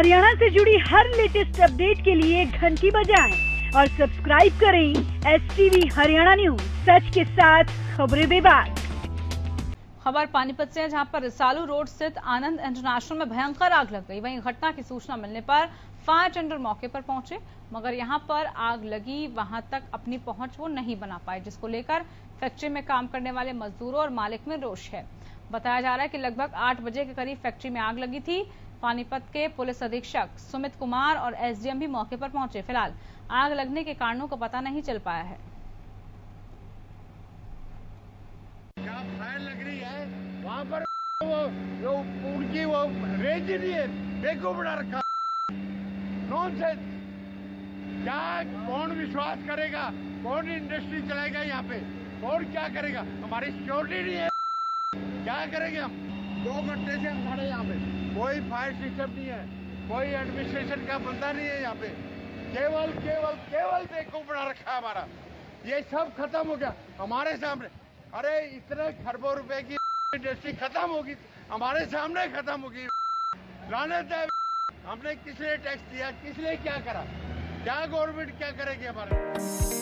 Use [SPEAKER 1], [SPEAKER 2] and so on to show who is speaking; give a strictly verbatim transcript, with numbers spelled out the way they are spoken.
[SPEAKER 1] हरियाणा से जुड़ी हर latest update के लिए घंटी बजाएं और सब्सक्राइब करें S T V Haryana news, सच के साथ खबरें बेबाक।
[SPEAKER 2] खबर पानीपत से है, जहां पर रिसालू रोड स्थित आनंद इंटरनेशनल में भयंकर आग लग गई। वहीं घटना की सूचना मिलने पर फायर टेंडर मौके पर पहुंचे, मगर यहां पर आग लगी वहां तक अपनी पहुंच वो नहीं बना पाए, जिसको लेकर फैक्ट्री में काम करने वाले मजदूरों और मालिक में रोष है। बताया जा रहा है कि लगभग आठ बजे के करीब फैक्ट्री में आग लगी थी। पानीपत के पुलिस अधीक्षक सुमित कुमार और एस डी एम भी मौके पर पहुंचे। फिलहाल आग लगने के कारणों का पता नहीं चल पाया है।
[SPEAKER 3] क्या फायर लग रही है वहाँ पर, वो जो उनकी वो रेंज नहीं है, देखो बड़ा रखा नॉनसेंस। क्या कौन विश्वास करेगा, कौन इंडस्ट्री चलाएगा यहाँ पे, कौन क्या करेगा? हमारी सिक्योरिटी नहीं है, क्या करेंगे हम? दो घंटे से हम खड़े यहाँ पे, कोई फायर सिस्टम नहीं है, कोई एडमिनिस्ट्रेशन का बंदा नहीं है यहाँ पे। केवल केवल केवल देखो बड़ा रखा हमारा, ये सब खत्म हो गया हमारे सामने। अरे इतने खरबों रुपए की इंडस्ट्री खत्म होगी, हमारे सामने खत्म होगी। लानत है, हमने किसने टैक्स दिया, किसने क्या करा, क्या गवर्नमेंट क्या करेगी हमारे?